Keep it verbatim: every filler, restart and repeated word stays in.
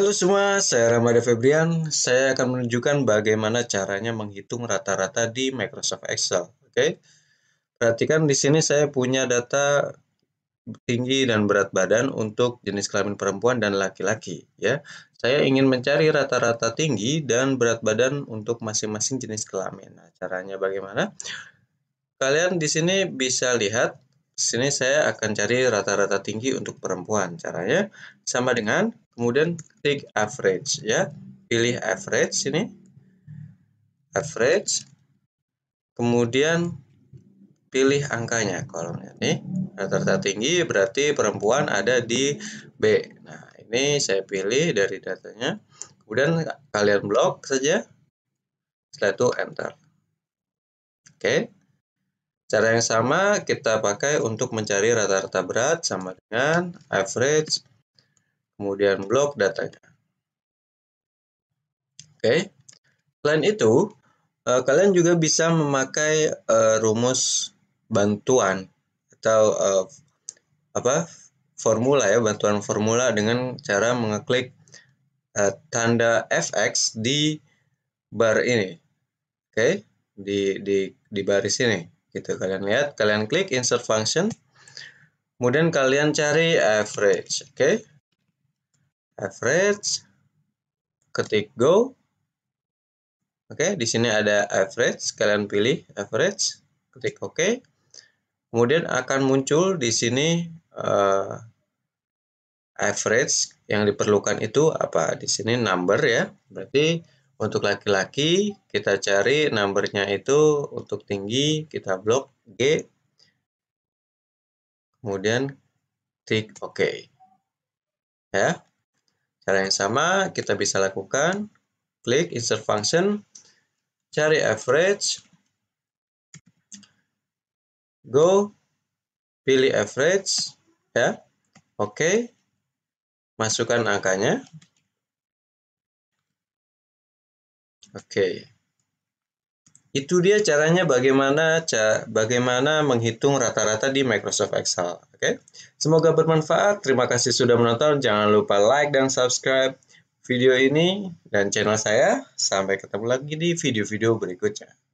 Halo semua, saya Ramada Febrian. Saya akan menunjukkan bagaimana caranya menghitung rata-rata di Microsoft Excel. Oke, perhatikan di sini saya punya data tinggi dan berat badan untuk jenis kelamin perempuan dan laki-laki. Ya, saya ingin mencari rata-rata tinggi dan berat badan untuk masing-masing jenis kelamin. Nah, caranya bagaimana? Kalian di sini bisa lihat. Di sini saya akan cari rata-rata tinggi untuk perempuan. Caranya sama dengan kemudian klik average ya. Pilih average sini. Average. Kemudian pilih angkanya kolomnya nih. Rata-rata tinggi berarti perempuan ada di B. Nah, ini saya pilih dari datanya. Kemudian kalian blok saja. Setelah itu enter. Oke. Cara yang sama kita pakai untuk mencari rata-rata berat sama dengan average, kemudian blok datanya. Oke. Selain itu, uh, kalian juga bisa memakai uh, rumus bantuan atau uh, apa formula ya, bantuan formula dengan cara mengeklik uh, tanda F X di bar ini. Oke, di di di baris ini. Gitu kalian lihat, kalian klik insert function. Kemudian kalian cari average, oke? Okay? Average, ketik go. Oke, okay, di sini ada average, kalian pilih average, ketik oke. Okay. Kemudian akan muncul di sini uh, average yang diperlukan itu apa? Di sini number ya. Berarti untuk laki-laki kita cari numbernya itu untuk tinggi kita blok G. Kemudian klik oke. Okay. Ya. Cara yang sama kita bisa lakukan, klik insert function, cari average, go, pilih average, ya, oke, okay. Masukkan angkanya, oke, okay. Itu dia caranya bagaimana bagaimana menghitung rata-rata di Microsoft Excel, oke. Okay? Semoga bermanfaat. Terima kasih sudah menonton. Jangan lupa like dan subscribe video ini dan channel saya. Sampai ketemu lagi di video-video berikutnya.